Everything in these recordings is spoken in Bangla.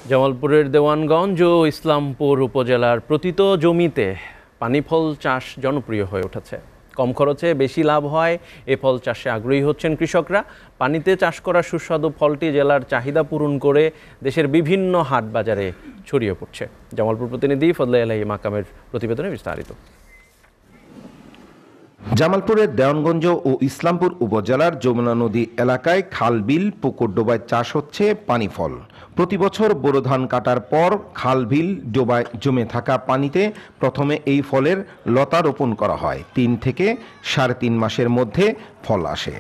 জামালপুরের দেওয়ানগঞ্জ ও ইসলামপুর উপজেলার প্রতিত জমিতে পানিফল চাষ জনপ্রিয় হয়ে উঠেছে। কম খরচে বেশি লাভ হয় এ ফল চাষে আগ্রহী হচ্ছেন কৃষকরা। পানিতে চাষ করা সুস্বাদু ফলটি জেলার চাহিদা পূরণ করে দেশের বিভিন্ন হাট বাজারে ছড়িয়ে পড়ছে। জামালপুর প্রতিনিধি ফজলে আলাহি মাকামের প্রতিবেদনে বিস্তারিত। জামালপুরের দেওয়ানগঞ্জ ও ইসলামপুর উপজেলার যমুনা নদী এলাকায় খাল বিল পুকুর ডোবায় চাষ হচ্ছে পানি ফল। প্রতি বছর বোরো ধান কাটার পর খাল বিল ডোবায় জমে থাকা পানিতে প্রথমে এই ফলের লতা রোপণ করা হয়। 3 থেকে 3.5 মাসের মধ্যে ফল আসে।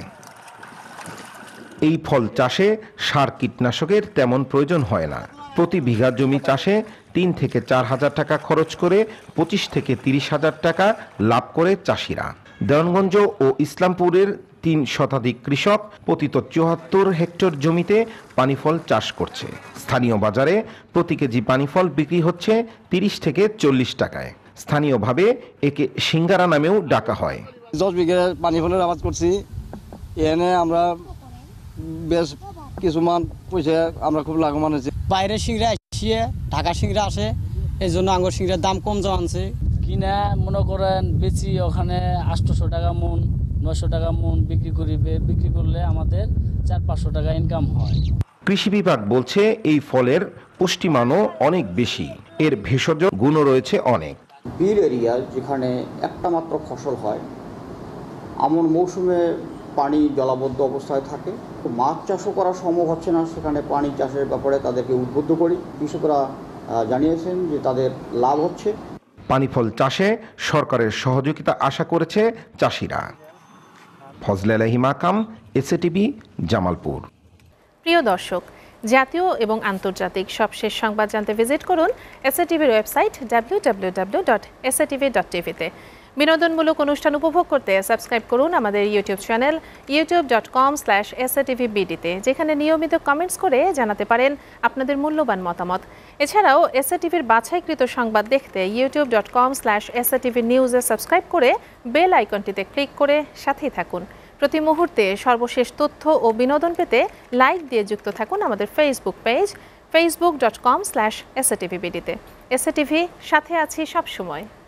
এই ফল চাষে সার কীটনাশকের তেমন প্রয়োজন হয় না। প্রতি বিঘা জমি চাষে 3 থেকে 4 হাজার টাকা খরচ করে 25 থেকে 30 হাজার টাকা লাভ করে চাষিরা। দেওয়ানগঞ্জ ও ইসলামপুরের 3 শতাধিক কৃষক পতিত 74 হেক্টর জমিতে পানিফল চাষ করছে। স্থানীয় বাজারে প্রতি কেজি পানিফল বিক্রি হচ্ছে 30 থেকে 40 টাকায়। স্থানীয়ভাবে একে সিঙ্গারা নামেও ডাকা হয়। 10 বিঘা পানিফলের আবাদ করছি। এনে আমরা বেশ কিছুমান পয়সা আমরা খুব লাভবান হয়েছি। বাইরের সিংড়া আসিয়ে ঢাকা সিংড়া আসে, এই জন্য আঙ্গুর সিংড়ার দাম কম জানছে। কিনা মনে করেন বেচি ওখানে 800 টাকা মন, 900 টাকা মন বিক্রি করিবে। বিক্রি করলে আমাদের 400-500 টাকা ইনকাম হয়। কৃষি বিভাগ বলছে এই ফলের পুষ্টিমানও অনেক বেশি, এর ভেষজ গুণও রয়েছে অনেক। বিল এরিয়া যেখানে একটা মাত্র ফসল হয়, এমন মৌসুমে পানি জলাবদ্ধ অবস্থায় থাকে, মাছ চাষও করা সম্ভব হচ্ছে না। সেখানে পানি চাষের ব্যাপারে তাদেরকে উদ্বুদ্ধ করি। কৃষকরা জানিয়েছেন যে তাদের লাভ হচ্ছে। পানিফল চাষে সরকারের সহযোগিতা আশা করেছে চাষিরা। ফজলে আলাহি মাকাম, এসএটিভি, জামালপুর। প্রিয় দর্শক, জাতীয় এবং আন্তর্জাতিক সবশেষ সংবাদ জানতে ভিজিট করুন এসএটিভির ওয়েবসাইট www.satv.tv-তে। বিনোদনমূলক অনুষ্ঠান উপভোগ করতে সাবস্ক্রাইব করুন আমাদের ইউটিউব চ্যানেল youtube.com/satvbd-তে, যেখানে নিয়মিত কমেন্টস করে জানাতে পারেন আপনাদের মূল্যবান মতামত। এছাড়াও এসএটিভির বাছাইকৃত সংবাদ দেখতে youtube.com/satvnews-এ সাবস্ক্রাইব করে বেল আইকনটিতে ক্লিক করে সাথেই থাকুন। প্রতি মুহূর্তে সর্বশেষ তথ্য ও বিনোদন পেতে লাইক দিয়ে যুক্ত থাকুন আমাদের ফেসবুক পেজ facebook.com/satvbd-তে। এসএটিভি, সাথে আছি সবসময়।